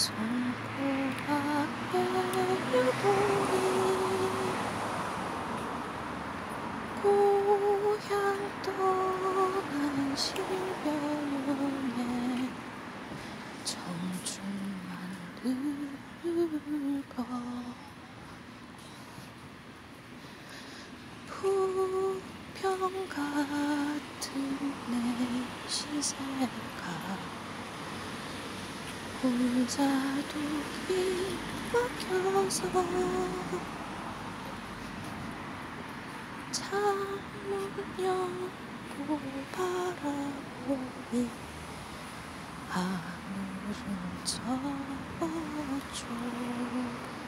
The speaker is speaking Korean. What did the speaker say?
손꼽아의 유보리 고향 떠난 실벼용에 청춘만 늙어 부평 같은 내 시세가 혼자도 입막혀서 창문 열고 바라보니 하늘은 저쪽